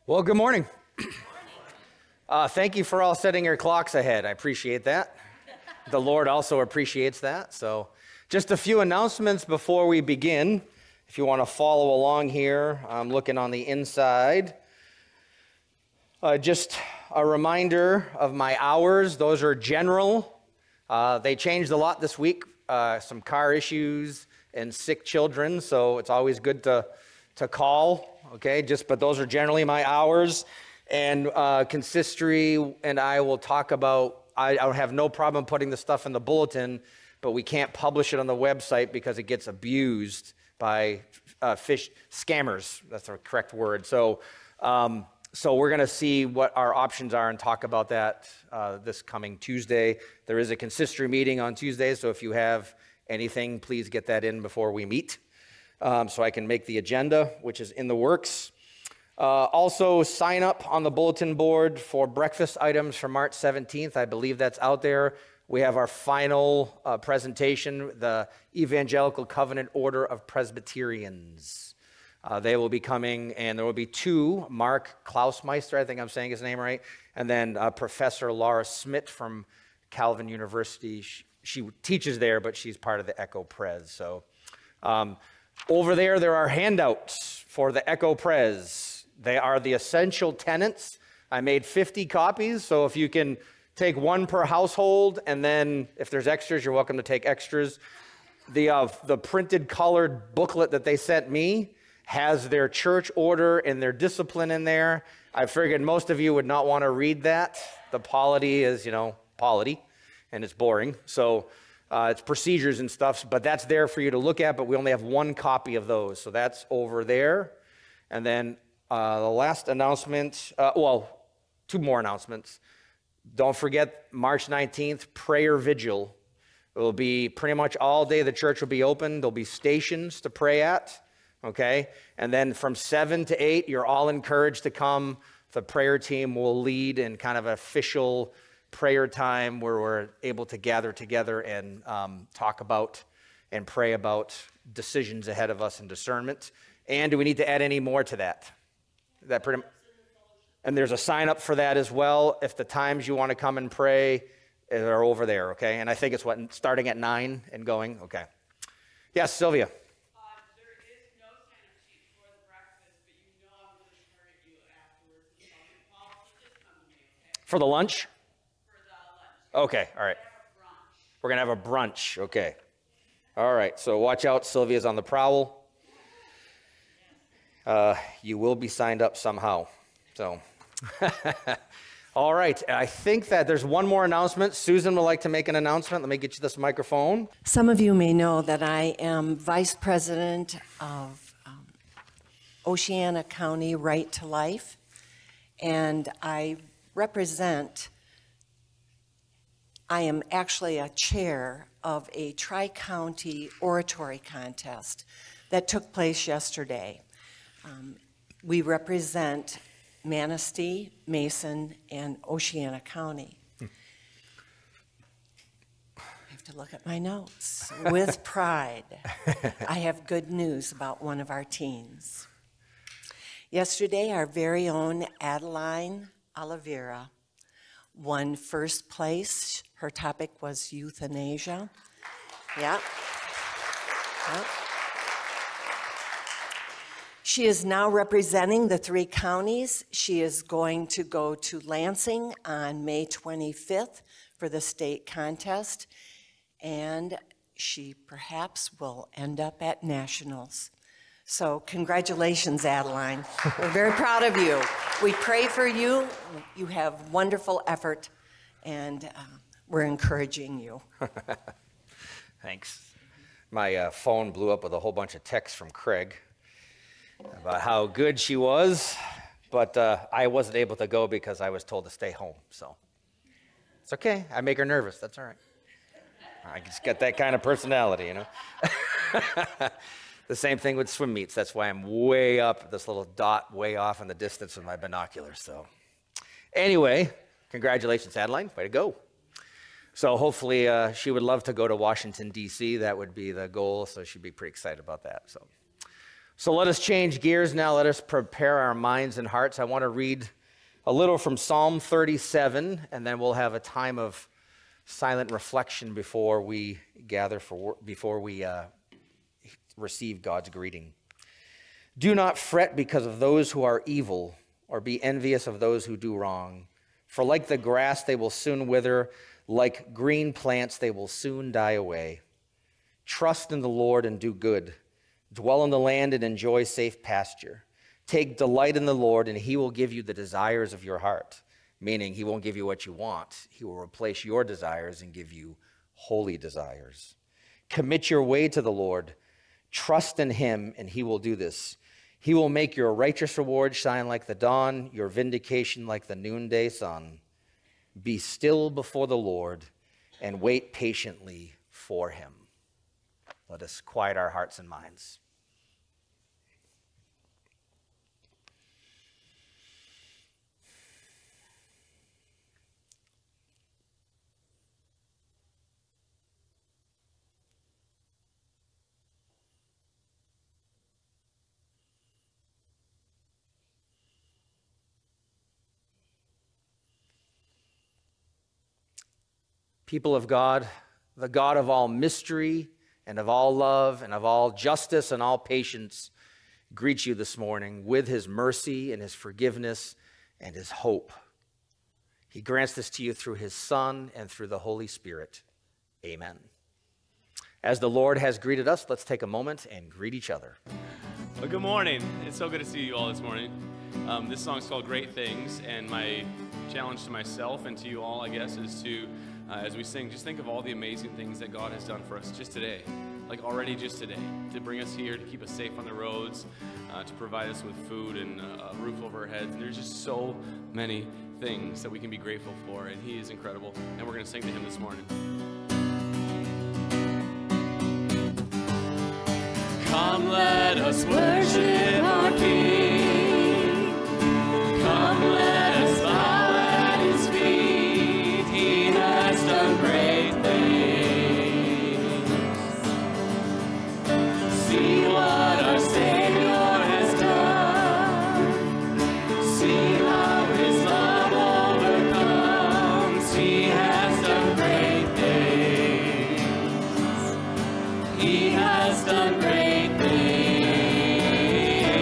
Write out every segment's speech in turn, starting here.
Well, good morning. Thank you for all setting your clocks ahead. I appreciate that. The Lord also appreciates that. So just a few announcements before we begin. If you want to follow along here, I'm looking on the inside. Just a reminder of my hours. Those are general. They changed a lot this week. Some car issues and sick children, so it's always good to call. Okay, but those are generally my hours. And consistory and I will talk about, I have no problem putting the stuff in the bulletin, but we can't publish it on the website because it gets abused by fish scammers. That's the correct word. So we're going to see what our options are and talk about that this coming Tuesday. There is a consistory meeting on Tuesday, so if you have anything, please get that in before we meet. So I can make the agenda, which is in the works. Also, sign up on the bulletin board for breakfast items for March 17th. I believe that's out there. We have our final presentation, the Evangelical Covenant Order of Presbyterians. They will be coming, and there will be two, Mark Klausmeister, I think I'm saying his name right, and then Professor Laura Smith from Calvin University. She teaches there, but she's part of the Echo Pres. So over there are handouts for the Echo Pres. They are the essential tenets. I made 50 copies, so if you can take one per household, and then if there's extras, you're welcome to take extras. The printed colored booklet that they sent me has their church order and their discipline in there. I figured most of you would not want to read that. The polity is, polity, and it's boring. So it's procedures and stuff, but that's there for you to look at, but we only have one copy of those. So that's over there. And then the last announcement, two more announcements. Don't forget March 19th, prayer vigil. It will be pretty much all day the church will be open. There'll be stations to pray at, okay? And then from 7 to 8, you're all encouraged to come. The prayer team will lead in kind of an official prayer time where we're able to gather together and talk about and pray about decisions ahead of us and discernment. And do we need to add any more to that? And there's a sign up for that as well. If the times you want to come and pray are over there, okay? And I think it's starting at 9 and going, okay. Yes, Sylvia. There is no sign-up sheet for the breakfast, but I'm going to turn you afterwards. Paul, so just come to me, okay? For the lunch? Okay, all right. We're going to have a brunch, okay. All right, so watch out, Sylvia's on the prowl. You will be signed up somehow, so. All right, I think that there's one more announcement. Susan would like to make an announcement. Let me get you this microphone. Some of you may know that I am Vice President of Oceana County Right to Life, and I am actually a chair of a tri-county oratory contest that took place yesterday. We represent Manistee, Mason, and Oceana County. I have to look at my notes. With pride, I have good news about one of our teens. Yesterday, our very own Adeline Oliveira won first place. Her topic was euthanasia. Yeah. She is now representing the 3 counties. She is going to go to Lansing on May 25th for the state contest, and she perhaps will end up at nationals. So congratulations, Adeline. We're very proud of you. We pray for you. You have wonderful effort, and we're encouraging you. Thanks. My phone blew up with a whole bunch of texts from Craig about how good she was, but I wasn't able to go because I was told to stay home. So it's okay. I make her nervous. That's all right. I just got that kind of personality, The same thing with swim meets. That's why I'm way up, this little dot way off in the distance with my binoculars. So anyway, congratulations, Adeline. Way to go. So hopefully she would love to go to Washington, D.C. That would be the goal, so she'd be pretty excited about that. So So let us change gears now. Let us prepare our minds and hearts. I want to read a little from Psalm 37, and then we'll have a time of silent reflection before we gather before we receive God's greeting. Do not fret because of those who are evil, or be envious of those who do wrong. For like the grass, they will soon wither. Like green plants, they will soon die away. Trust in the Lord and do good. Dwell in the land and enjoy safe pasture. Take delight in the Lord, and he will give you the desires of your heart. Meaning, he won't give you what you want. He will replace your desires and give you holy desires. Commit your way to the Lord. Trust in him, and he will do this. He will make your righteous reward shine like the dawn, your vindication like the noonday sun. Be still before the Lord and wait patiently for him. Let us quiet our hearts and minds. People of God, the God of all mystery and of all love and of all justice and all patience, greets you this morning with his mercy and his forgiveness and his hope. He grants this to you through his Son and through the Holy Spirit. Amen. As the Lord has greeted us, let's take a moment and greet each other. Well, good morning. It's so good to see you all this morning. This song is called Great Things, and my challenge to myself and to you all, I guess, is to, as we sing, just think of all the amazing things that God has done for us just today, like already just today, to bring us here, to keep us safe on the roads, to provide us with food and a roof over our heads. And there's just so many things that we can be grateful for, and he is incredible. And we're going to sing to him this morning. Come, let us worship our King. Come, let us bow at his feet. He has done great things. See what our Savior has done. See how his love overcomes. He has done great things. He has done great things.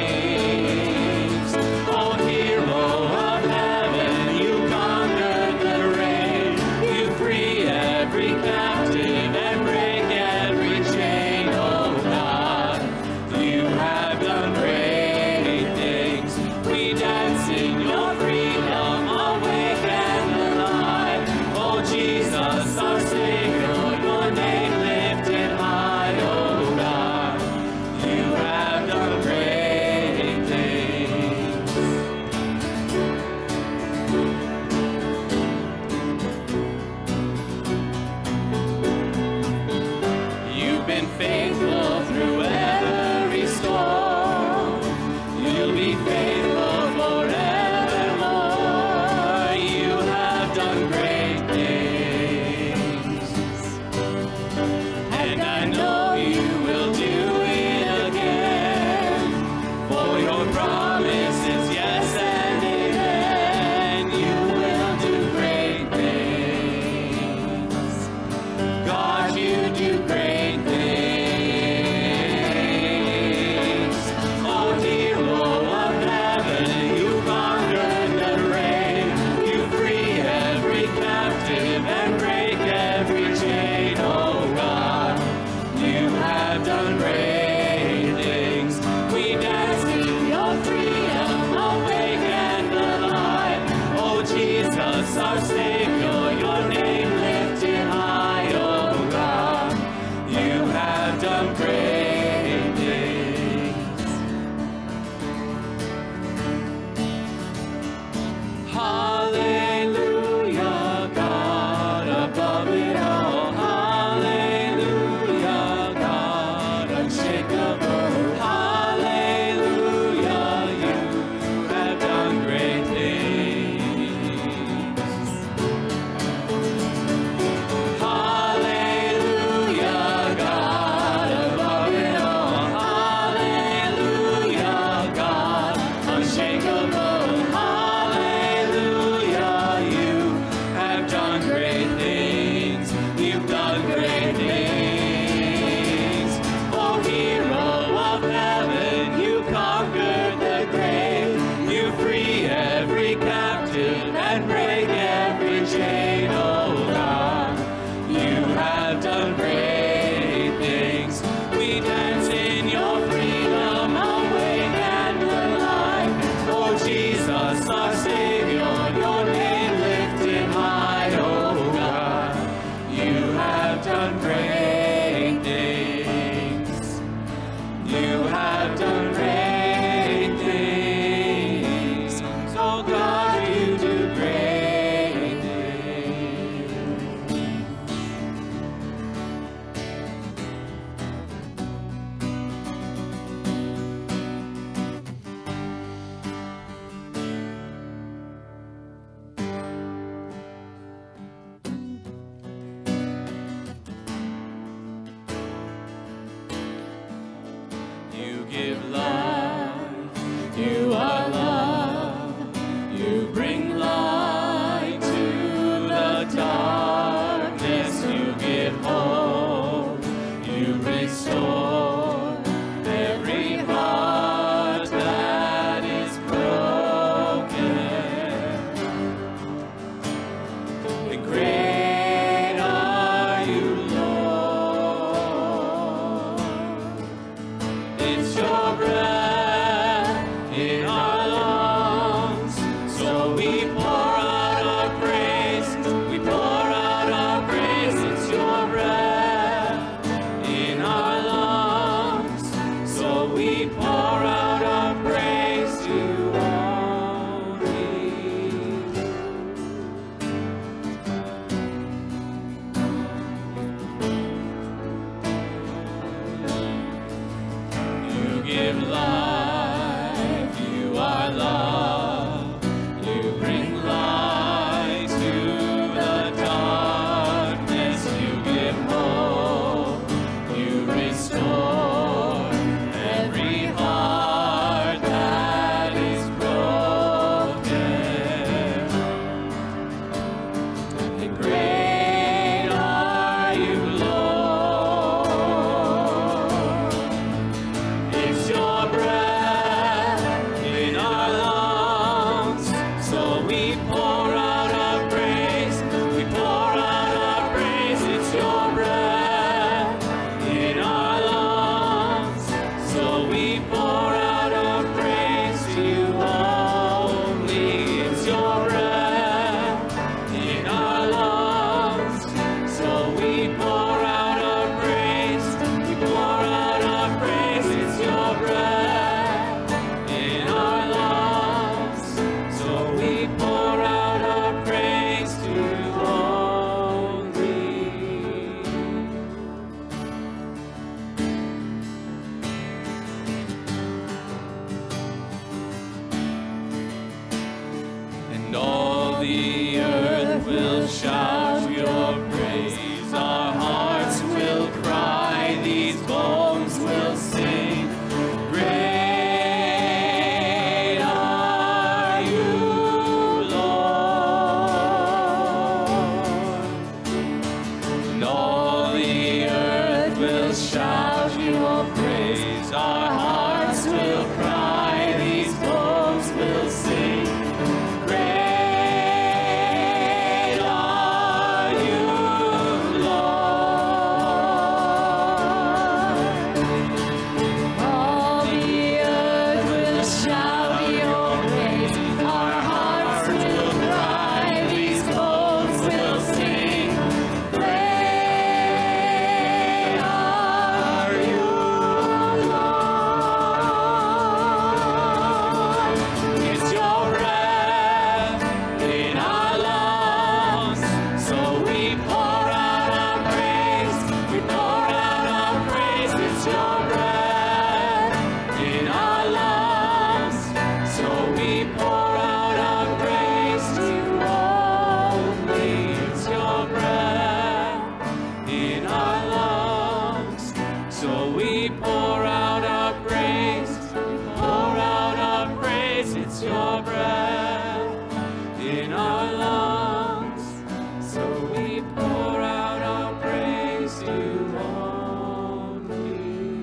our breath in our lungs, so we pour out our praise to only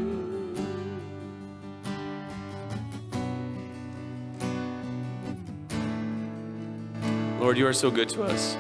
you. Lord, you are so good to us.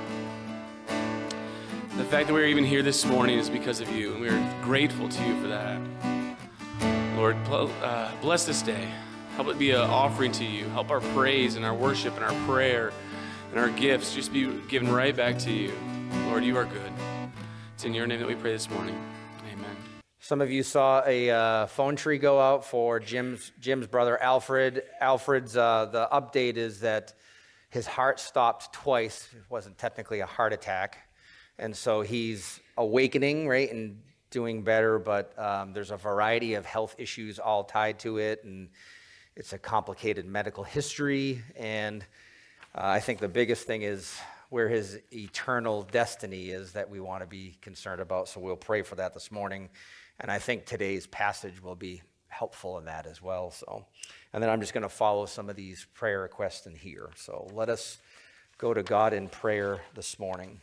The fact that we're even here this morning is because of you, and we are grateful to you for that. Lord, bless this day. Help it be an offering to you. Help our praise and our worship and our prayer and our gifts just be given right back to you. Lord, you are good. It's in your name that we pray this morning. Amen. Some of you saw a phone tree go out for Jim's brother, Alfred. Alfred's, the update is that his heart stopped twice. It wasn't technically a heart attack. And so he's awakening, right, and doing better, but there's a variety of health issues all tied to it, and it's a complicated medical history. And I think the biggest thing is where his eternal destiny is that we want to be concerned about. So we'll pray for that this morning. And I think today's passage will be helpful in that as well. So, and then I'm just going to follow some of these prayer requests in here. So let us go to God in prayer this morning.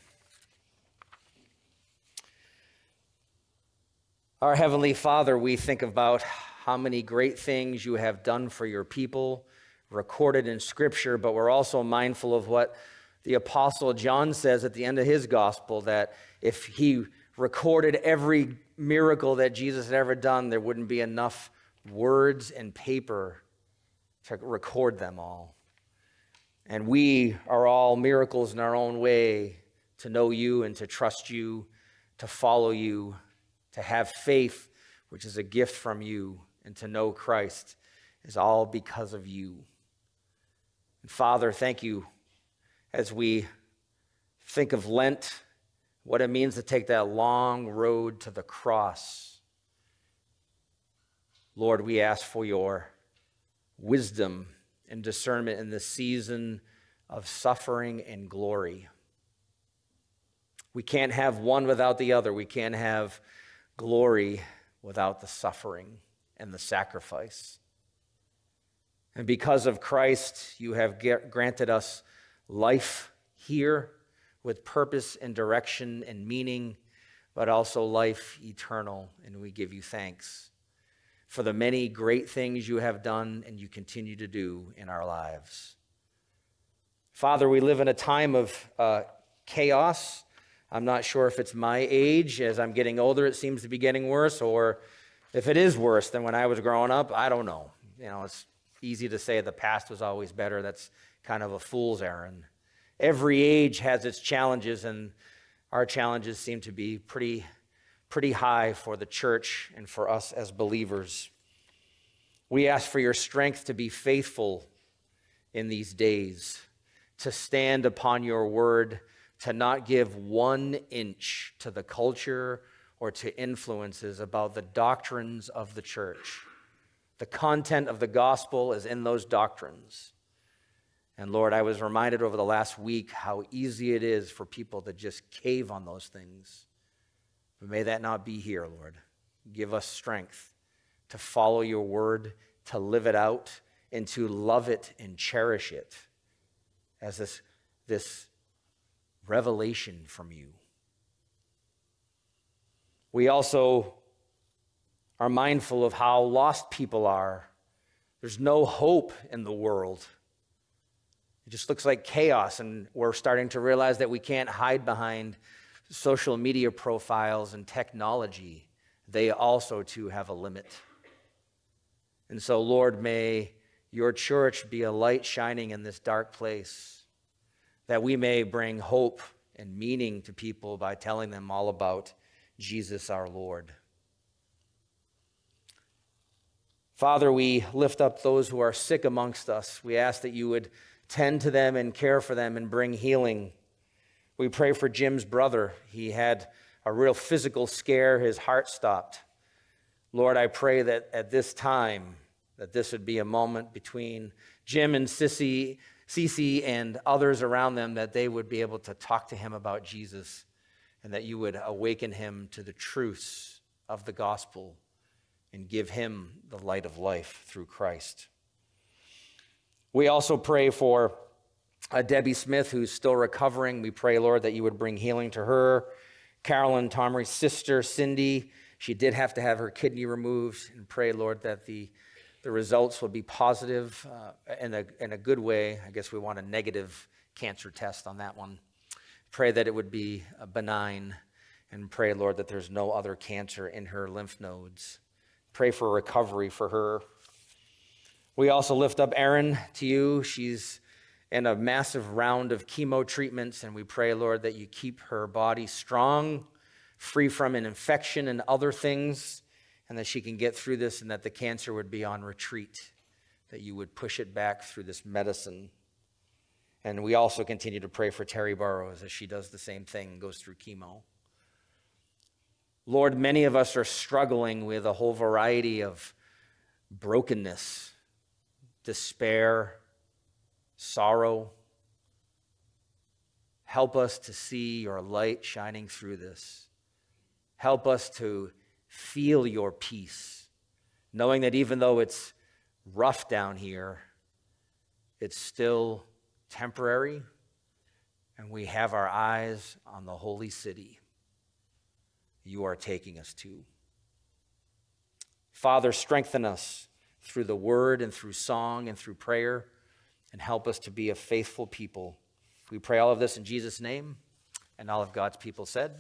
Our Heavenly Father, we think about how many great things you have done for your people, recorded in Scripture, but we're also mindful of what the Apostle John says at the end of his gospel, that if he recorded every miracle that Jesus had ever done, there wouldn't be enough words and paper to record them all. And we are all miracles in our own way to know you and to trust you, to follow you, to have faith, which is a gift from you, and to know Christ is all because of you. And Father, thank you as we think of Lent, what it means to take that long road to the cross. Lord, we ask for your wisdom and discernment in the season of suffering and glory. We can't have one without the other. We can't have glory without the suffering and the sacrifice. And because of Christ, you have granted us life here with purpose and direction and meaning, but also life eternal. And we give you thanks for the many great things you have done and you continue to do in our lives. Father, we live in a time of chaos. I'm not sure if it's my age. As I'm getting older, it seems to be getting worse, or if it is worse than when I was growing up, I don't know. You know, it's easy to say the past was always better. That's kind of a fool's errand. Every age has its challenges, and our challenges seem to be pretty high for the church and for us as believers. We ask for your strength to be faithful in these days, to stand upon your word, to not give 1 inch to the culture or to influences about the doctrines of the church. The content of the gospel is in those doctrines. And Lord, I was reminded over the last week how easy it is for people to just cave on those things. But may that not be here, Lord. Give us strength to follow your word, to live it out, and to love it and cherish it as this revelation from you. We also are mindful of how lost people are. There's no hope in the world. It just looks like chaos, and we're starting to realize that we can't hide behind social media profiles and technology. They also, too, have a limit. And so, Lord, may your church be a light shining in this dark place, that we may bring hope and meaning to people by telling them all about Jesus our Lord. Father, we lift up those who are sick amongst us. We ask that you would tend to them and care for them and bring healing. We pray for Jim's brother. He had a real physical scare. His heart stopped. Lord, I pray that at this time, that this would be a moment between Jim and Cece and others around them, that they would be able to talk to him about Jesus, and that you would awaken him to the truths of the gospel and give him the light of life through Christ. We also pray for Debbie Smith, who's still recovering. We pray, Lord, that you would bring healing to her. Carolyn Tomery's sister, Cindy, she did have to have her kidney removed, and pray, Lord, that the results will be positive in a good way. I guess we want a negative cancer test on that one. Pray that it would be benign, and pray, Lord, that there's no other cancer in her lymph nodes. Pray for recovery for her. We also lift up Erin to you. She's in a massive round of chemo treatments, and we pray, Lord, that you keep her body strong, free from an infection and other things, and that she can get through this, and that the cancer would be on retreat, that you would push it back through this medicine. And we also continue to pray for Terry Burrows as she does the same thing, goes through chemo. Lord, many of us are struggling with a whole variety of brokenness, despair, sorrow. Help us to see your light shining through this. Help us to feel your peace, knowing that even though it's rough down here, it's still temporary, and we have our eyes on the holy city you are taking us to. Father, strengthen us through the word and through song and through prayer, and help us to be a faithful people. We pray all of this in Jesus' name, and all of God's people said,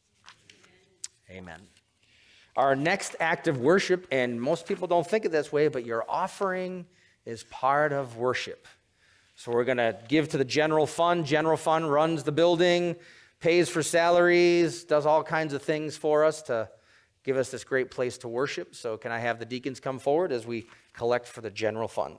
Amen. Our next act of worship, and most people don't think it this way, but your offering is part of worship. So we're going to give to the general fund. General fund runs the building, pays for salaries, does all kinds of things for us to give us this great place to worship. So can I have the deacons come forward as we collect for the general fund?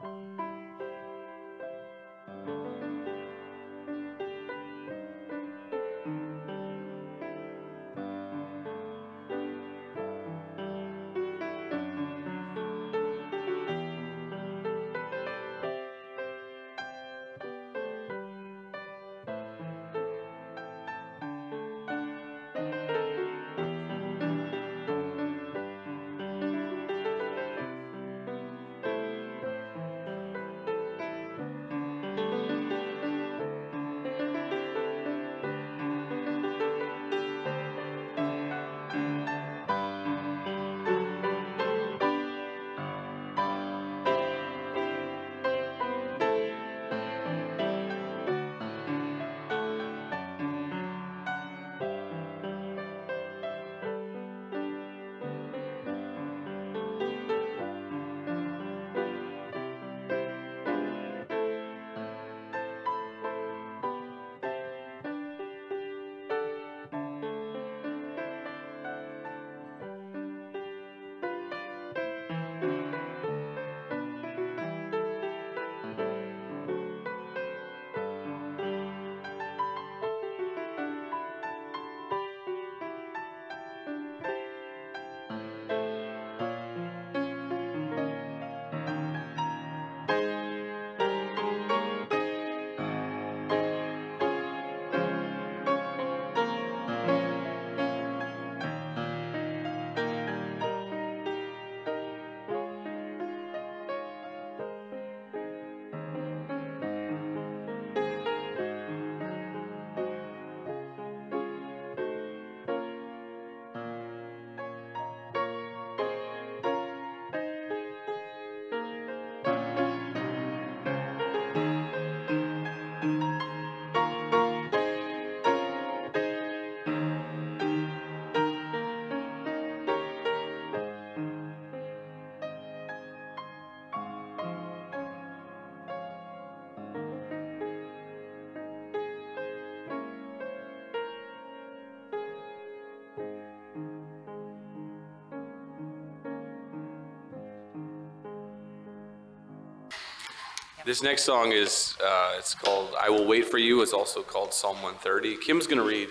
This next song is, it's called I Will Wait For You. It's also called Psalm 130. Kim's going to read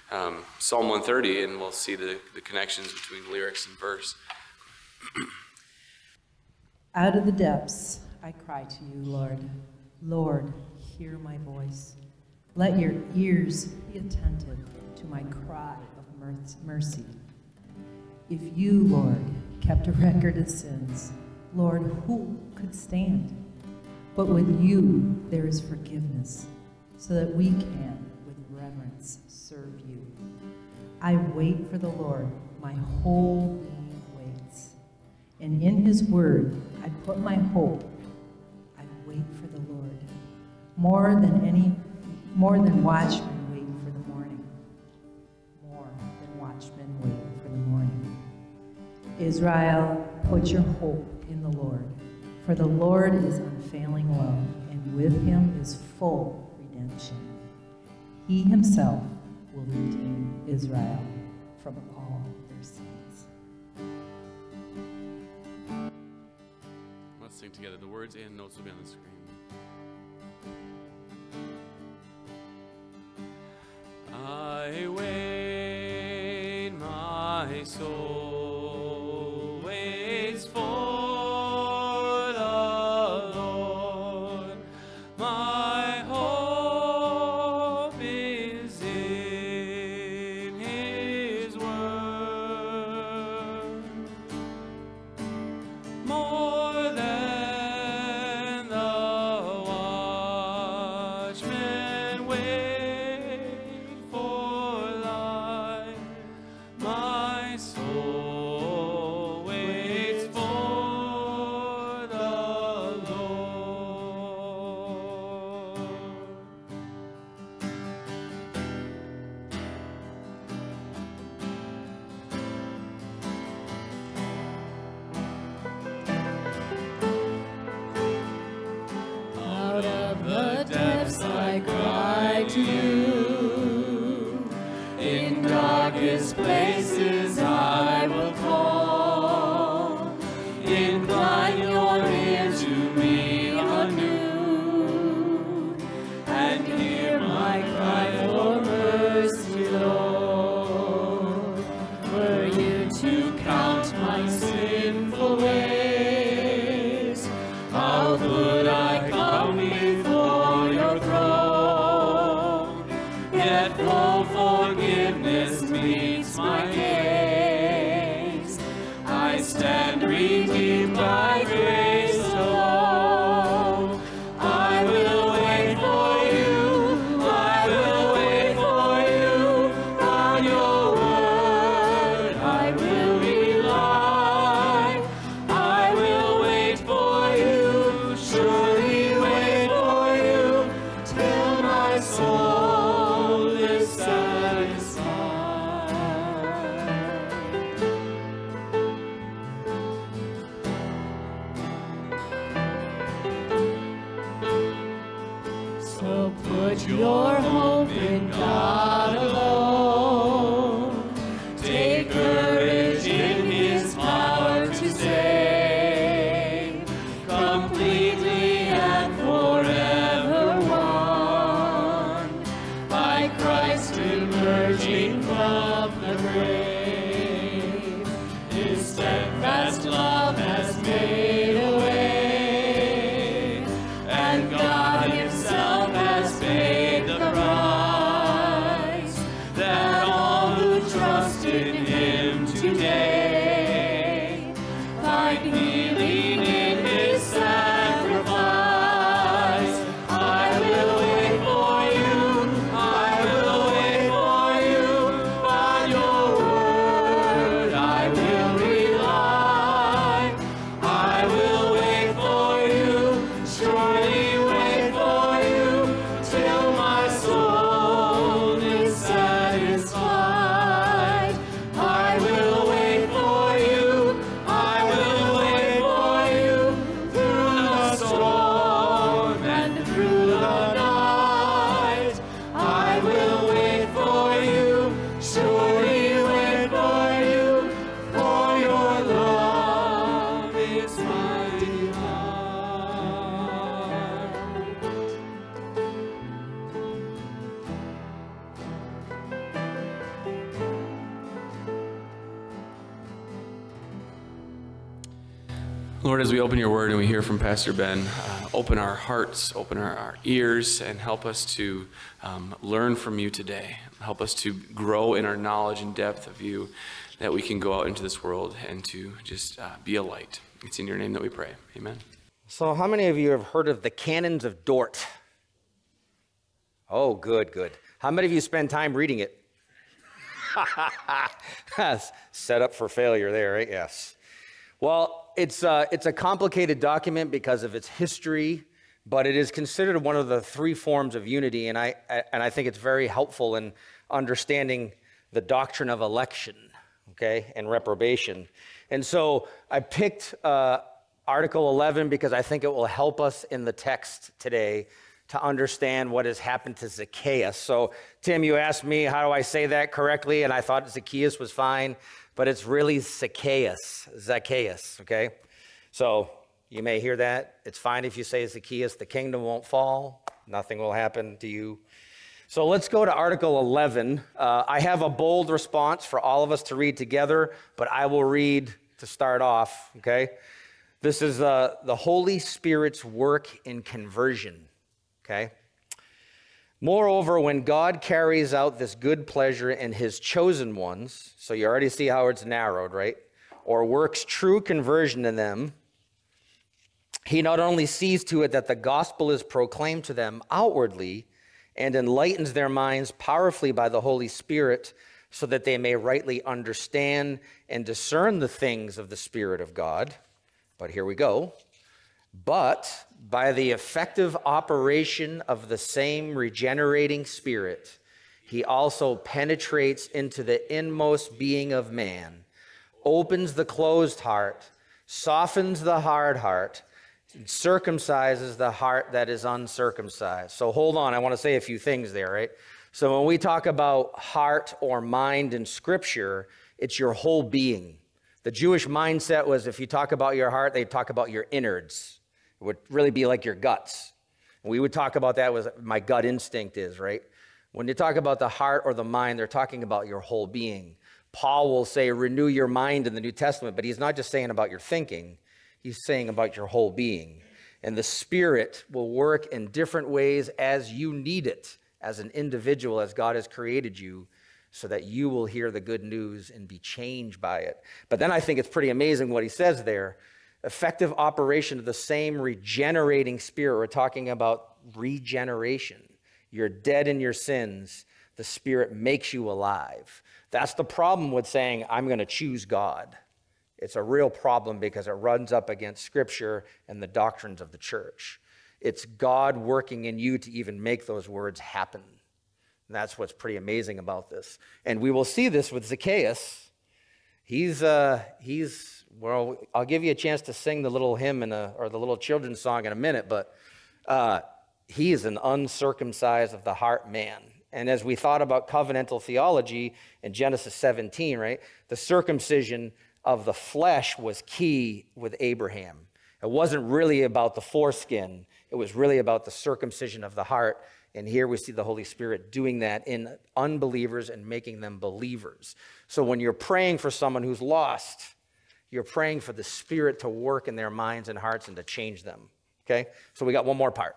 Psalm 130, and we'll see the connections between lyrics and verse. Out of the depths I cry to you, Lord. Lord, hear my voice. Let your ears be attentive to my cry of mercy. If you, Lord, kept a record of sins, Lord, who could stand? But with you there is forgiveness, so that we can, with reverence, serve you. I wait for the Lord, my whole being waits. And in his word I put my hope. I wait for the Lord, more than watchmen wait for the morning. More than watchmen wait for the morning. Israel, put your hope in the Lord, for the Lord is unfailing love, and with him is full redemption. He himself will redeem Israel from all their sins. Let's sing together. The words and notes will be on the screen. I wait, my soul waits for the Lord. My hope is in his word. More than the watchmen wait for light, my soul waits for the Lord. Out of the depths I cry to you. In darkest places I will call. Incline your ear to me anew, and hear my cry for mercy, Lord. Were you to count my sinful ways, how could I come before your throne? Yet full forgiveness meets my gaze. I stand redeemed by grace alone. I will wait for you. I will wait for you. On your word I will rely. I will wait for you. Surely wait for you till my soul is satisfied. So put your hope in God alone. Take courage in his power to save, completely and forever won by Christ emerging from the grave. His steadfast love has made a way, and God himself has paid the price, that all who trust in him today find healing in his sacrifice. I will wait for you. I will wait for you. On your word I will rely. I will wait for you. Surely wait for you till my soul is satisfied. I will wait for you. I will wait for you through the storm and through the night. I will wait for you. Surely wait for you, for your love is my delight. Lord, as we open your word and we hear from Pastor Ben, open our hearts, open our ears, and help us to learn from you today. Help us to grow in our knowledge and depth of you, that we can go out into this world and to just be a light. It's in your name that we pray. Amen. So how many of you have heard of the Canons of Dort? Oh, good, good. How many of you spend time reading it? Set up for failure there, right? Yes. Well, it's a complicated document because of its history, but it is considered one of the three forms of unity, and I think it's very helpful in understanding the doctrine of election, okay, and reprobation. And so I picked Article 11 because I think it will help us in the text today to understand what has happened to Zacchaeus. So, Tim, you asked me, how do I say that correctly? And I thought Zacchaeus was fine, but it's really Zacchaeus, okay? So you may hear that. It's fine if you say Zacchaeus. The kingdom won't fall. Nothing will happen to you. So let's go to Article 11. I have a bold response for all of us to read together, but I will read to start off, okay? This is the Holy Spirit's work in conversion, okay? Moreover, when God carries out this good pleasure in his chosen ones, so you already see how it's narrowed, right? Or works true conversion in them, he not only sees to it that the gospel is proclaimed to them outwardly and enlightens their minds powerfully by the Holy Spirit so that they may rightly understand and discern the things of the Spirit of God. But here we go. But by the effective operation of the same regenerating Spirit, he also penetrates into the inmost being of man, opens the closed heart, softens the hard heart, and circumcises the heart that is uncircumcised. So hold on, I want to say a few things there, right? So when we talk about heart or mind in Scripture, it's your whole being. The Jewish mindset was if you talk about your heart, they talk about your innards. It would really be like your guts. And we would talk about that as my gut instinct is, right? When you talk about the heart or the mind, they're talking about your whole being. Paul will say, renew your mind in the New Testament, but he's not just saying about your thinking. He's saying about your whole being. And the Spirit will work in different ways as you need it, as an individual, as God has created you, so that you will hear the good news and be changed by it. But then I think it's pretty amazing what he says there. Effective operation of the same regenerating Spirit. We're talking about regeneration. You're dead in your sins. The Spirit makes you alive. That's the problem with saying, I'm going to choose God. It's a real problem because it runs up against Scripture and the doctrines of the church. It's God working in you to even make those words happen. And that's what's pretty amazing about this. And we will see this with Zacchaeus. Well, I'll give you a chance to sing the little hymn or the little children's song in a minute, but he is an uncircumcised of the heart man. And as we thought about covenantal theology in Genesis 17, right, the circumcision of the flesh was key with Abraham. It wasn't really about the foreskin. It was really about the circumcision of the heart. And here we see the Holy Spirit doing that in unbelievers and making them believers. So when you're praying for someone who's lost, you're praying for the Spirit to work in their minds and hearts and to change them. Okay? So we got one more part.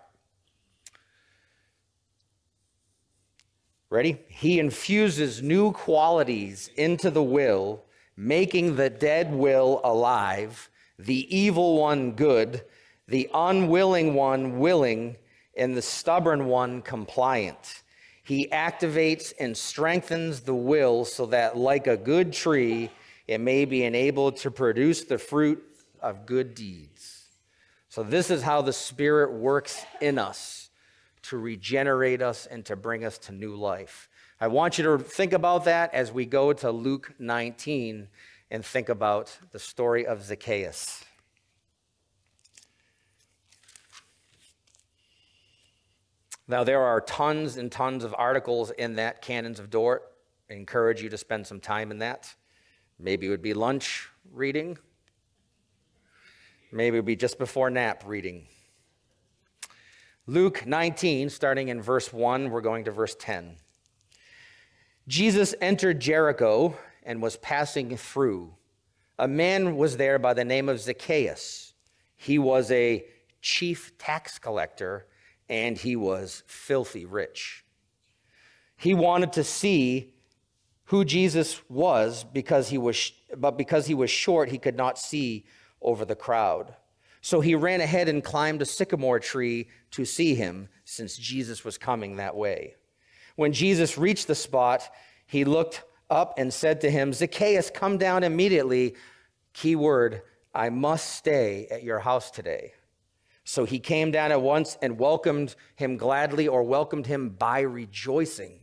Ready? He infuses new qualities into the will, making the dead will alive, the evil one good, the unwilling one willing, and the stubborn one compliant. He activates and strengthens the will so that, like a good tree, it may be enabled to produce the fruit of good deeds. So this is how the Spirit works in us to regenerate us and to bring us to new life. I want you to think about that as we go to Luke 19 and think about the story of Zacchaeus. Now, there are tons and tons of articles in that Canons of Dort. I encourage you to spend some time in that. Maybe it would be lunch reading. Maybe it would be just before nap reading. Luke 19, starting in verse 1, we're going to verse 10. Jesus entered Jericho and was passing through. A man was there by the name of Zacchaeus. He was a chief tax collector, and he was filthy rich. He wanted to see who Jesus was, but because he was short, he could not see over the crowd. So he ran ahead and climbed a sycamore tree to see him, since Jesus was coming that way. When Jesus reached the spot, he looked up and said to him, "Zacchaeus, come down immediately." Key word, I must stay at your house today. So he came down at once and welcomed him gladly, or welcomed him by rejoicing.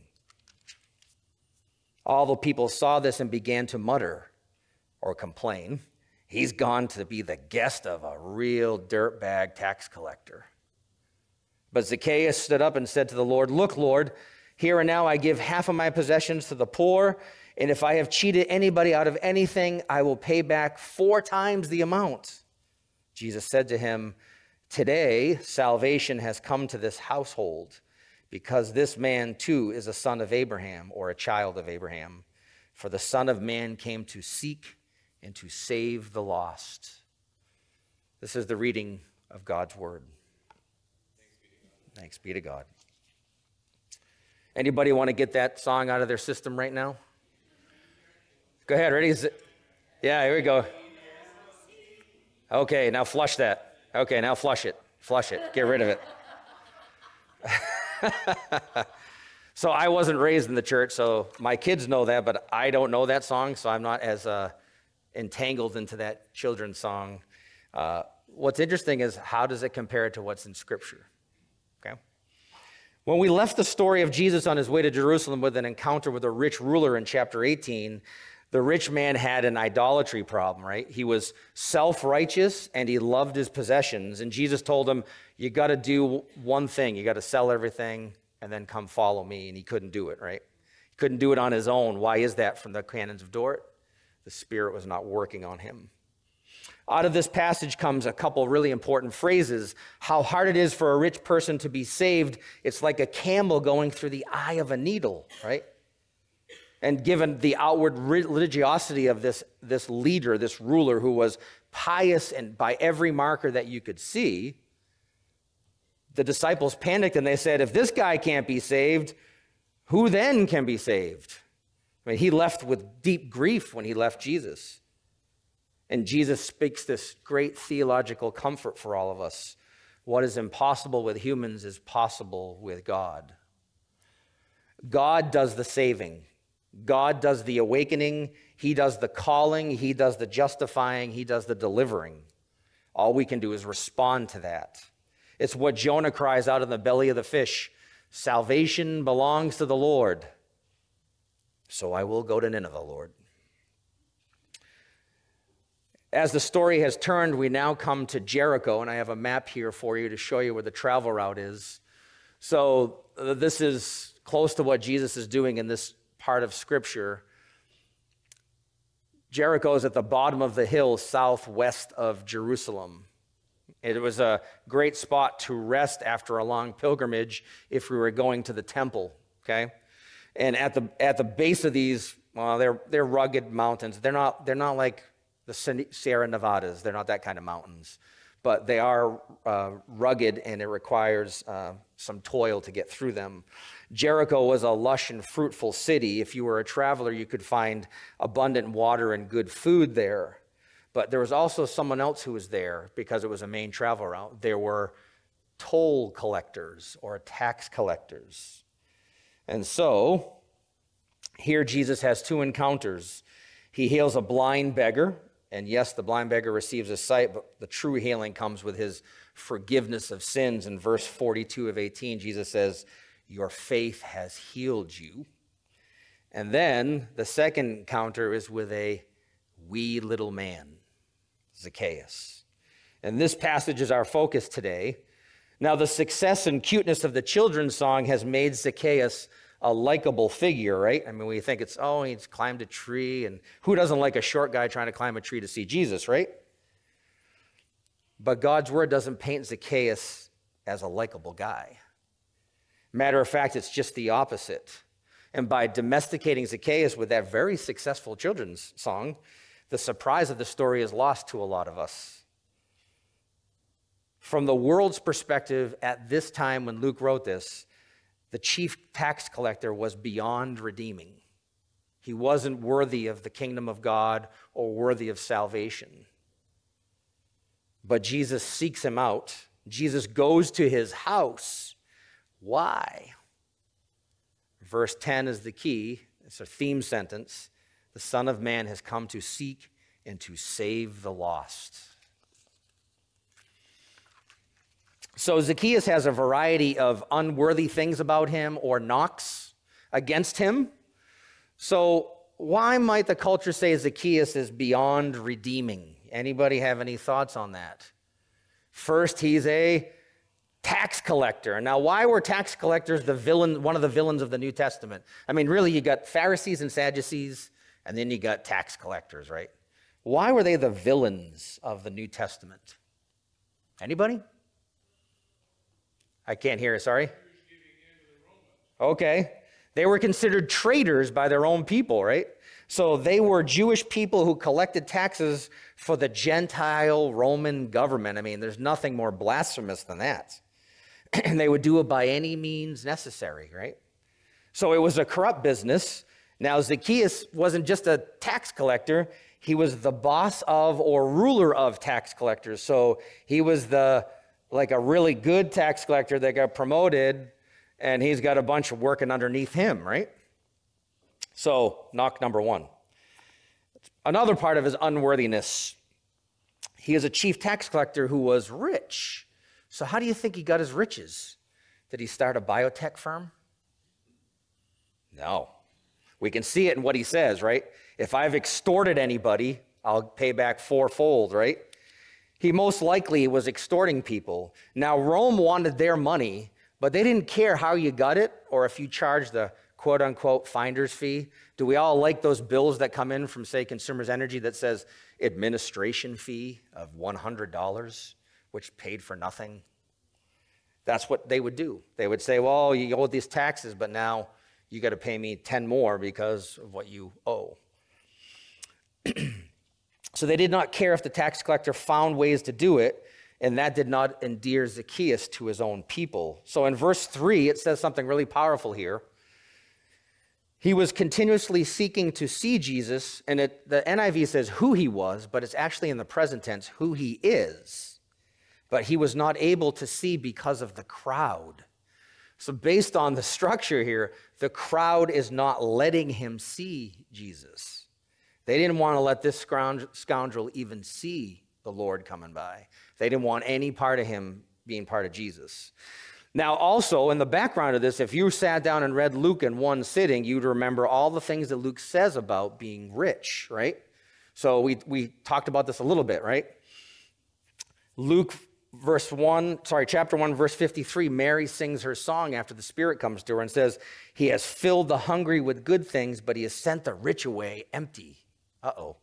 All the people saw this and began to mutter or complain, "He's gone to be the guest of a real dirtbag tax collector." But Zacchaeus stood up and said to the Lord, "Look, Lord, here and now I give half of my possessions to the poor, and if I have cheated anybody out of anything, I will pay back 4 times the amount." Jesus said to him, "Today salvation has come to this household, because this man too is a son of Abraham, or a child of Abraham. For the Son of Man came to seek and to save the lost." This is the reading of God's word. Thanks be to God. Anybody want to get that song out of their system right now? Go ahead, ready? Yeah, here we go. Okay, now flush that. Okay, now flush it. Flush it. Get rid of it. So I wasn't raised in the church, so my kids know that, but I don't know that song, so I'm not as entangled into that children's song. What's interesting is, how does it compare to what's in Scripture? Okay. When we left the story of Jesus on his way to Jerusalem with an encounter with a rich ruler in chapter 18, the rich man had an idolatry problem, right? He was self-righteous and he loved his possessions. And Jesus told him, you got to do one thing. You got to sell everything and then come follow me. And he couldn't do it, right? He couldn't do it on his own. Why is that? From the canons of Dort, the Spirit was not working on him. Out of this passage comes a couple really important phrases. How hard it is for a rich person to be saved. It's like a camel going through the eye of a needle, right? And given the outward religiosity of this leader, this ruler who was pious and by every marker that you could see, the disciples panicked and they said, if this guy can't be saved, who then can be saved? I mean, he left with deep grief when he left Jesus. And Jesus speaks this great theological comfort for all of us. What is impossible with humans is possible with God. God does the saving. God does the awakening. He does the calling. He does the justifying. He does the delivering. All we can do is respond to that. It's what Jonah cries out in the belly of the fish. Salvation belongs to the Lord. So I will go to Nineveh, Lord. As the story has turned, we now come to Jericho, and I have a map here for you to show you where the travel route is. So this is close to what Jesus is doing in this part of Scripture. Jericho is at the bottom of the hill southwest of Jerusalem. It was a great spot to rest after a long pilgrimage if we were going to the temple, okay? And at the base of these, well, they're rugged mountains. They're not like the Sierra Nevadas. They're not that kind of mountains. But they are rugged, and it requires some toil to get through them. Jericho was a lush and fruitful city. If you were a traveler, you could find abundant water and good food there. But there was also someone else who was there because it was a main travel route. There were toll collectors or tax collectors. And so here Jesus has 2 encounters. He heals a blind beggar. And yes, the blind beggar receives his sight, but the true healing comes with his forgiveness of sins. In verse 42 of 18, Jesus says, your faith has healed you. And then the second encounter is with a wee little man, Zacchaeus. And this passage is our focus today. Now, the success and cuteness of the children's song has made Zacchaeus a likable figure, right? I mean, we think it's, oh, he's climbed a tree, and who doesn't like a short guy trying to climb a tree to see Jesus, right? But God's word doesn't paint Zacchaeus as a likable guy. Matter of fact, it's just the opposite. And by domesticating Zacchaeus with that very successful children's song, the surprise of the story is lost to a lot of us. From the world's perspective, at this time when Luke wrote this, the chief tax collector was beyond redeeming. He wasn't worthy of the kingdom of God or worthy of salvation. but Jesus seeks him out. Jesus goes to his house. Why? Verse 10 is the key. It's a theme sentence. The Son of Man has come to seek and to save the lost. So Zacchaeus has a variety of unworthy things about him or knocks against him. So why might the culture say Zacchaeus is beyond redeeming? Anybody have any thoughts on that? First, he's a tax collector. Now, why were tax collectors one of the villains of the New Testament? I mean, really, you got Pharisees and Sadducees, and then you got tax collectors, right? Why were they the villains of the New Testament? Anybody? I can't hear, sorry. Okay. They were considered traitors by their own people, right? So they were Jewish people who collected taxes for the Gentile Roman government. I mean, there's nothing more blasphemous than that. And they would do it by any means necessary, right? So it was a corrupt business. Now, Zacchaeus wasn't just a tax collector. He was the boss of or ruler of tax collectors. So he was like a really good tax collector that got promoted, and he's got a bunch of working underneath him, right? So, knock number one. Another part of his unworthiness, he is a chief tax collector who was rich. So how do you think he got his riches? Did he start a biotech firm? No. We can see it in what he says, right? If I've extorted anybody, I'll pay back fourfold, right? He most likely was extorting people. Now, Rome wanted their money, but they didn't care how you got it or if you charged the quote-unquote finder's fee. Do we all like those bills that come in from, say, Consumers Energy that says administration fee of $100, which paid for nothing? That's what they would do. They would say, well, you owe these taxes, but now you got to pay me 10 more because of what you owe. So they did not care if the tax collector found ways to do it, and that did not endear Zacchaeus to his own people. So in verse 3, it says something really powerful here. He was continuously seeking to see Jesus, and the NIV says who he was, but it's actually in the present tense, who he is. But he was not able to see because of the crowd. So based on the structure here, the crowd is not letting him see Jesus. They didn't want to let this scoundrel even see the Lord coming by. They didn't want any part of him being part of Jesus. Now, also, in the background of this, if you sat down and read Luke in one sitting, you'd remember all the things that Luke says about being rich, right? So we talked about this a little bit, right? Luke chapter 1, verse 53, Mary sings her song after the Spirit comes to her and says, he has filled the hungry with good things, but he has sent the rich away empty. Uh-oh.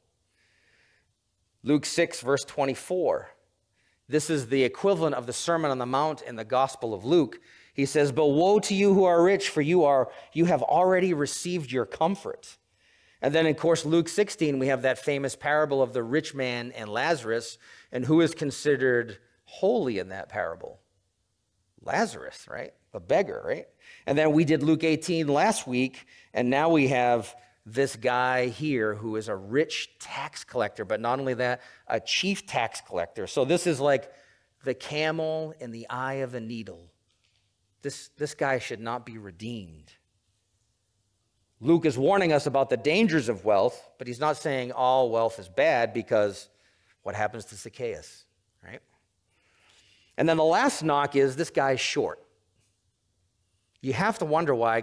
Luke 6, verse 24. This is the equivalent of the Sermon on the Mount in the Gospel of Luke. He says, but woe to you who are rich, for you have already received your comfort. And then, of course, Luke 16, we have that famous parable of the rich man and Lazarus, and who is considered holy in that parable? Lazarus, right? The beggar, right? And then we did Luke 18 last week, and now we have this guy here who is a rich tax collector, but not only that, a chief tax collector. So this is like the camel in the eye of a needle. This guy should not be redeemed. Luke is warning us about the dangers of wealth, but he's not saying all wealth is bad, because what happens to Zacchaeus, right? And then the last knock is this guy's short. You have to wonder why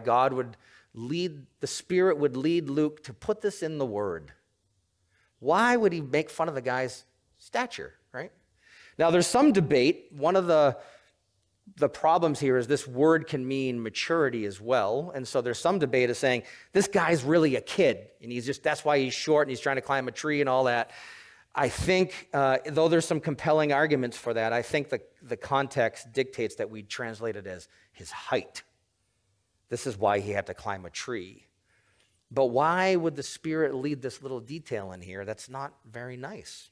the Spirit would lead Luke to put this in the Word. Why would he make fun of the guy's stature, right? Now, there's some debate. One of the problems here is this word can mean maturity as well. And so there's some debate of saying, this guy's really a kid, and that's why he's short, and he's trying to climb a tree and all that. I think, though there's some compelling arguments for that, I think the context dictates that we translate it as his height. This is why he had to climb a tree. But why would the Spirit lead this little detail in here? That's not very nice.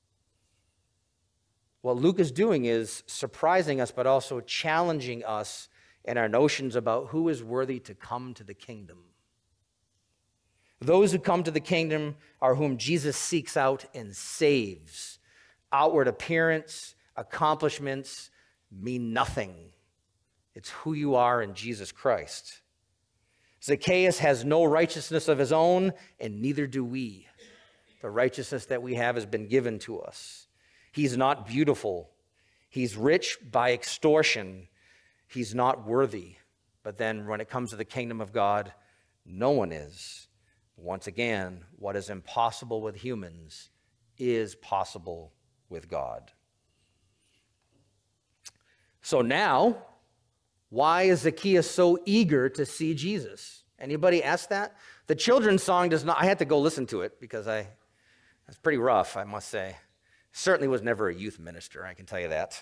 What Luke is doing is surprising us, but also challenging us in our notions about who is worthy to come to the kingdom. Those who come to the kingdom are whom Jesus seeks out and saves. outward appearance, accomplishments mean nothing. It's who you are in Jesus Christ. Zacchaeus has no righteousness of his own, and neither do we. The righteousness that we have has been given to us. He's not beautiful. He's rich by extortion. He's not worthy. But then when it comes to the kingdom of God, no one is. Once again, what is impossible with humans is possible with God. So now, why is Zacchaeus so eager to see Jesus? Anybody ask that? The children's song does not, I had to go listen to it because it's pretty rough, I must say. Certainly was never a youth minister, I can tell you that.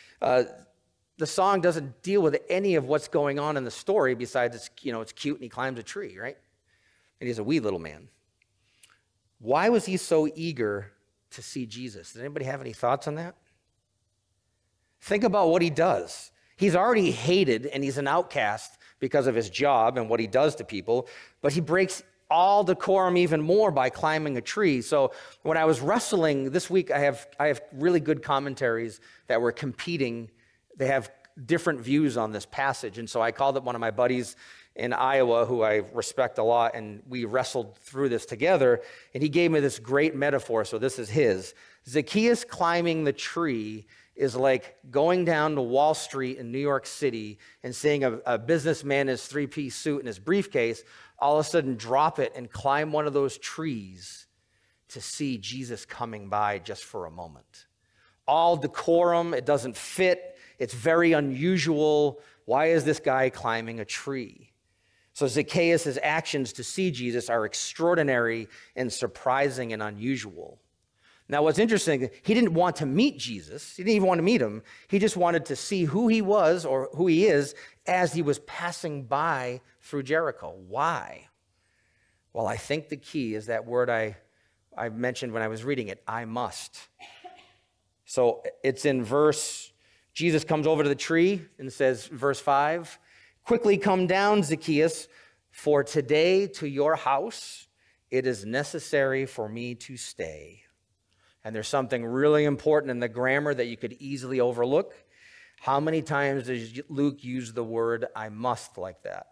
The song doesn't deal with any of what's going on in the story besides it's cute and he climbs a tree, right? And he's a wee little man. Why was he so eager to see Jesus? Does anybody have any thoughts on that? Think about what he does. He's already hated and he's an outcast because of his job and what he does to people, but he breaks all decorum even more by climbing a tree. So when I was wrestling this week, I have really good commentaries that were competing. They have different views on this passage. And so I called up one of my buddies in Iowa, who I respect a lot, and we wrestled through this together. And he gave me this great metaphor. So this is his. Zacchaeus climbing the tree is like going down to Wall Street in New York City and seeing a businessman in his three-piece suit and his briefcase all of a sudden drop it and climb one of those trees to see Jesus coming by just for a moment. All decorum, it doesn't fit, it's very unusual. Why is this guy climbing a tree? So Zacchaeus' actions to see Jesus are extraordinary and surprising and unusual. Now, what's interesting, he didn't want to meet Jesus. He didn't even want to meet him. He just wanted to see who he was or who he is as he was passing by through Jericho. Why? Well, I think the key is that word I mentioned when I was reading it, I must. So it's in Jesus comes over to the tree and says, verse 5, quickly come down, Zacchaeus, for today to your house it is necessary for me to stay. And there's something really important in the grammar that you could easily overlook. How many times does Luke use the word I must like that?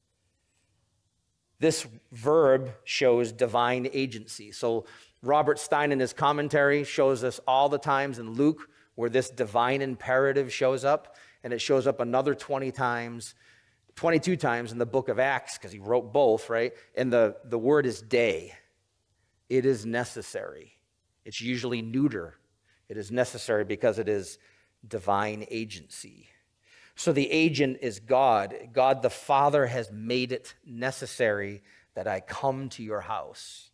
This verb shows divine agency. So Robert Stein in his commentary shows us all the times in Luke where this divine imperative shows up, and it shows up another 22 times in the book of Acts, because he wrote both, right? And the word is day. It is necessary. It's usually neuter. It is necessary because it is divine agency. So the agent is God. God the Father has made it necessary that I come to your house.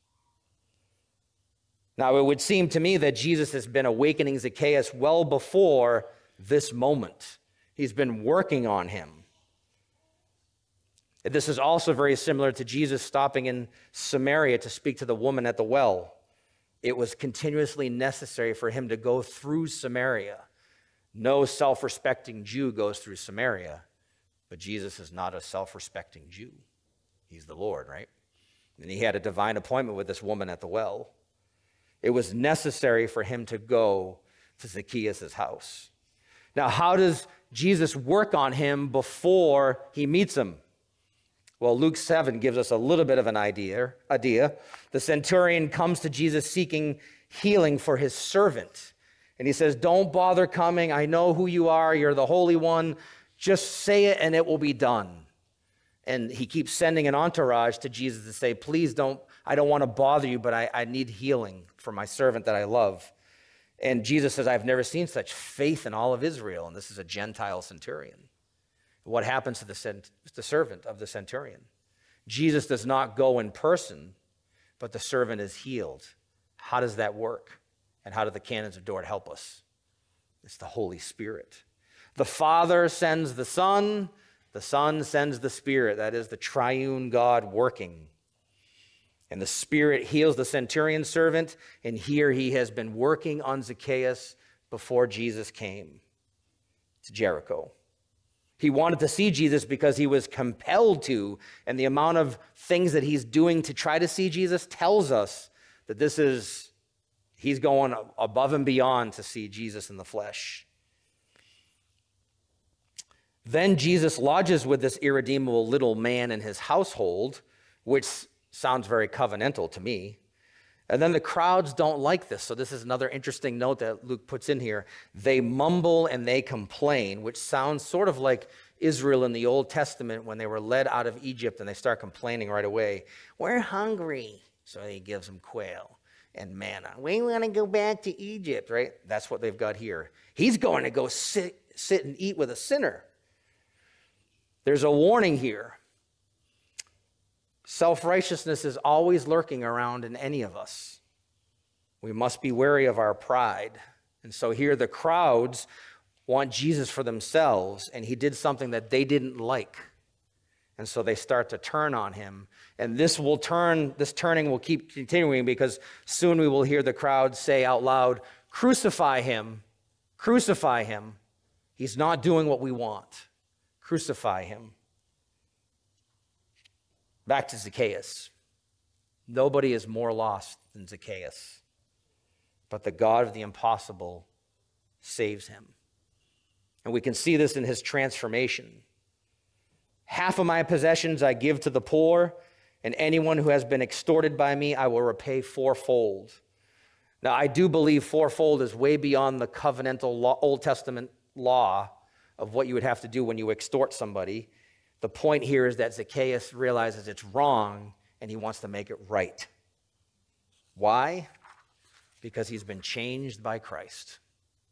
Now, it would seem to me that Jesus has been awakening Zacchaeus well before this moment. He's been working on him. This is also very similar to Jesus stopping in Samaria to speak to the woman at the well. It was continuously necessary for him to go through Samaria. No self-respecting Jew goes through Samaria, but Jesus is not a self-respecting Jew. He's the Lord, right? And he had a divine appointment with this woman at the well. It was necessary for him to go to Zacchaeus' house. Now, how does Jesus work on him before he meets him? Well, Luke 7 gives us a little bit of an idea. The centurion comes to Jesus seeking healing for his servant. And he says, don't bother coming. I know who you are. You're the Holy One. Just say it and it will be done. And he keeps sending an entourage to Jesus to say, please don't, I don't want to bother you, but I need healing for my servant that I love. And Jesus says, I've never seen such faith in all of Israel. And this is a Gentile centurion. What happens to the servant of the centurion? Jesus does not go in person, but the servant is healed. How does that work? And how do the canons of Dort help us? It's the Holy Spirit. The Father sends the Son sends the Spirit. That is the triune God working. And the Spirit heals the centurion servant, and here he has been working on Zacchaeus before Jesus came to Jericho. He wanted to see Jesus because he was compelled to, and the amount of things that he's doing to try to see Jesus tells us that this is He's going above and beyond to see Jesus in the flesh. Then Jesus lodges with this irredeemable little man in his household, which sounds very covenantal to me. And then the crowds don't like this. So this is another interesting note that Luke puts in here. They mumble and they complain, which sounds sort of like Israel in the Old Testament when they were led out of Egypt and they start complaining right away. We're hungry. So he gives them quail and manna. We want to go back to Egypt, right? That's what they've got here. He's going to go sit and eat with a sinner. There's a warning here. Self-righteousness is always lurking around in any of us. We must be wary of our pride. And so here the crowds want Jesus for themselves, and he did something that they didn't like. And so they start to turn on him. And this turning will keep continuing, because soon we will hear the crowd say out loud, "Crucify him, crucify him. He's not doing what we want. Crucify him." Back to Zacchaeus. Nobody is more lost than Zacchaeus, but the God of the impossible saves him. And we can see this in his transformation. "Half of my possessions I give to the poor, and anyone who has been extorted by me I will repay fourfold." Now, I do believe fourfold is way beyond the covenantal law, Old Testament law of what you would have to do when you extort somebody. The point here is that Zacchaeus realizes it's wrong and he wants to make it right. Why? Because he's been changed by Christ.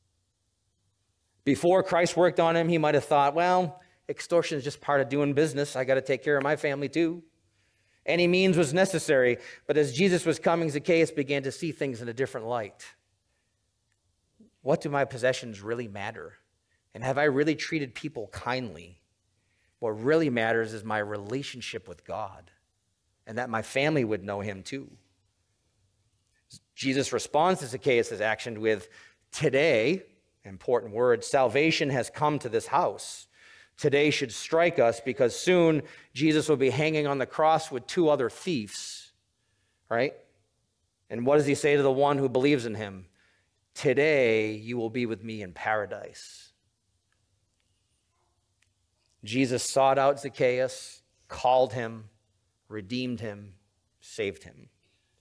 Before Christ worked on him, he might have thought, well, extortion is just part of doing business. I got to take care of my family too. Any means was necessary. But as Jesus was coming, Zacchaeus began to see things in a different light. What do my possessions really matter? And have I really treated people kindly? What really matters is my relationship with God, and that my family would know him too. Jesus responds to Zacchaeus' action with, "Today," important word, "salvation has come to this house." Today should strike us because soon Jesus will be hanging on the cross with two other thieves, right? And what does he say to the one who believes in him? "Today you will be with me in paradise." Jesus sought out Zacchaeus, called him, redeemed him, saved him.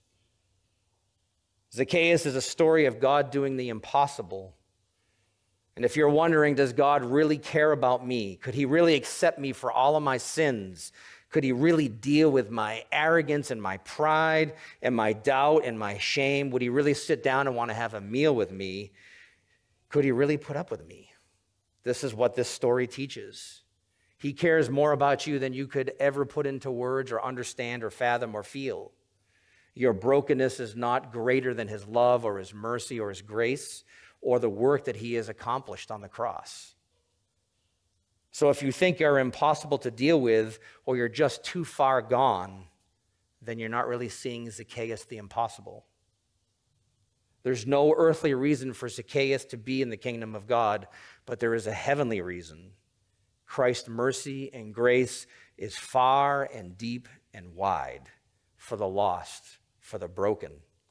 Zacchaeus is a story of God doing the impossible. And if you're wondering, does God really care about me? Could he really accept me for all of my sins? Could he really deal with my arrogance and my pride and my doubt and my shame? Would he really sit down and want to have a meal with me? Could he really put up with me? This is what this story teaches. He cares more about you than you could ever put into words or understand or fathom or feel. Your brokenness is not greater than his love or his mercy or his grace or the work that he has accomplished on the cross. So if you think you're impossible to deal with or you're just too far gone, then you're not really seeing Zacchaeus the impossible. There's no earthly reason for Zacchaeus to be in the kingdom of God, but there is a heavenly reason. Christ's mercy and grace is far and deep and wide for the lost, for the broken.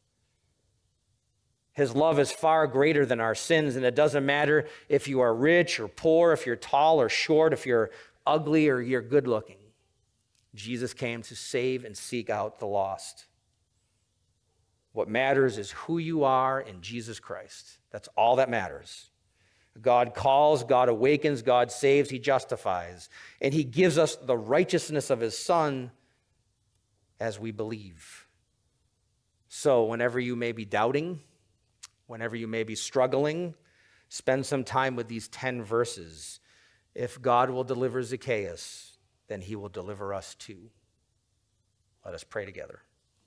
His love is far greater than our sins, and it doesn't matter if you are rich or poor, if you're tall or short, if you're ugly or you're good looking. Jesus came to save and seek out the lost. What matters is who you are in Jesus Christ. That's all that matters. God calls, God awakens, God saves, he justifies. And he gives us the righteousness of his Son as we believe. So whenever you may be doubting, whenever you may be struggling, spend some time with these 10 verses. If God will deliver Zacchaeus, then he will deliver us too. Let us pray together.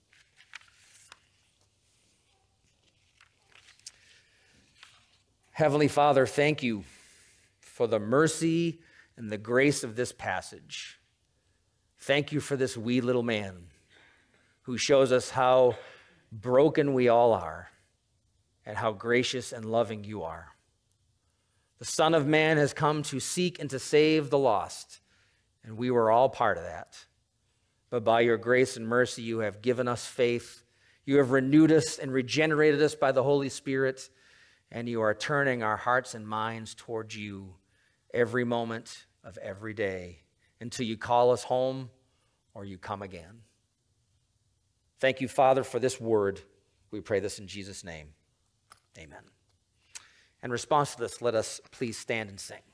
Heavenly Father, thank you for the mercy and the grace of this passage. Thank you for this wee little man who shows us how broken we all are and how gracious and loving you are. The Son of Man has come to seek and to save the lost, and we were all part of that. But by your grace and mercy, you have given us faith. You have renewed us and regenerated us by the Holy Spirit, and you are turning our hearts and minds towards you every moment of every day until you call us home or you come again. Thank you, Father, for this word. We pray this in Jesus' name. Amen. In response to this, let us please stand and sing.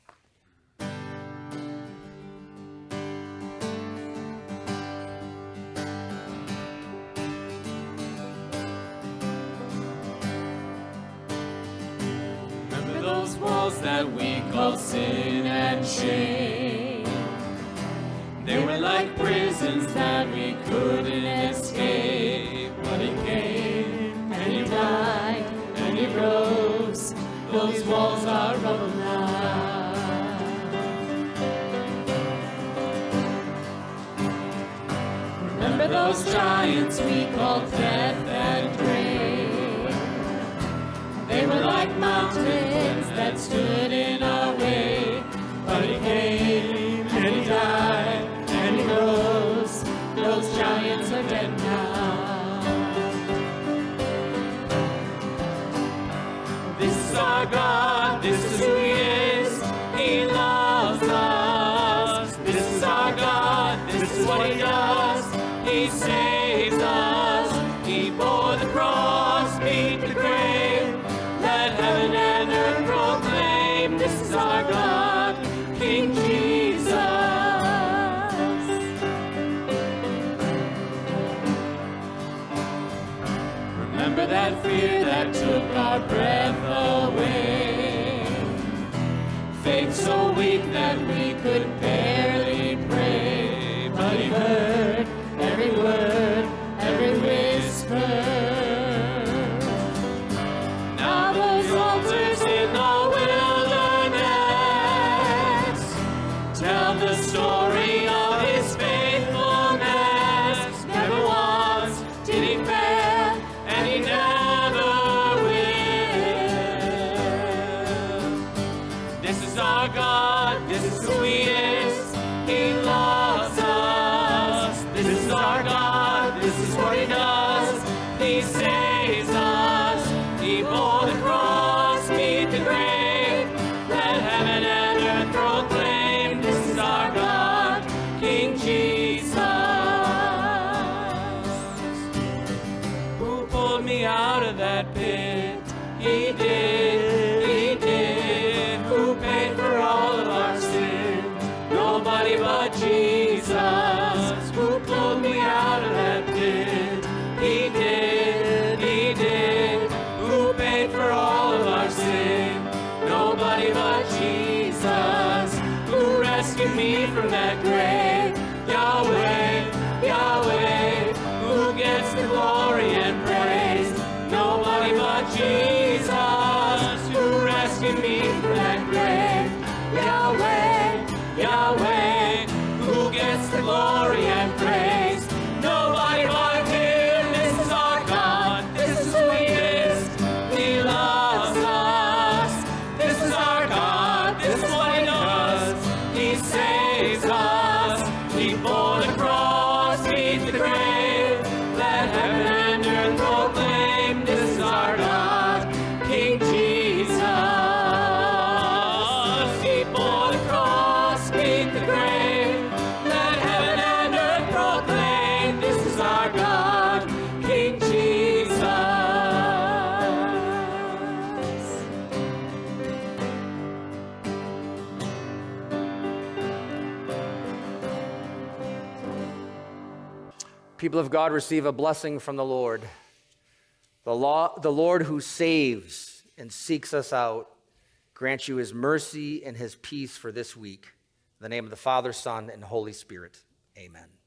Remember those walls that we call sin and shame. They were like prisons that we couldn't escape. But he came and he died and he rose. Those walls are rubble now. Remember those giants we called death and grave. They were like mountains that stood in our way. But he came and he died and he rose. Those giants are dead now. This is our God, this is who he is. He loves us. This is our God, this is what he does. He saves us. He bore the cross, beat the grave. Let heaven and earth proclaim. This is our God, King Jesus. Remember that fear that took our breath away. Faith so weak that we could barely pray. But he heard every word, every whisper. Now those altars in the wilderness tell the story of his faithfulness. Never once did he fail, and he never will. This is our God, this is who he is. He loves us. This is our God, this is what he does. He saves us. He bore the cross, beat the grave. Let heaven and earth proclaim. This is our God, King Jesus. Who pulled me out of that pit? He did, he did. Who paid for all of our sins? Nobody but Jesus. Who pulled me out of that pit? He did, he did. Who paid for all of our sin? Nobody but Jesus. Who rescued me from that grave? Yahweh, Yahweh. Who gets the glory and praise? Nobody but Jesus. Who rescued me from that grave? Yahweh, Yahweh. Who gets the glory and praise? Nobody but him. This is our God. This is who he is. He loves us. This is our God. This is what he does. He saves us. He bore the cross, beat the grave. Let heaven and earth proclaim. This is our God, King Jesus. He bore the cross, beat the grave. Let heaven and earth proclaim. This is our God, King Jesus. People of God, receive a blessing from the Lord. The Lord who saves and seeks us out, grant you his mercy and his peace for this week. In the name of the Father, Son, and Holy Spirit, amen.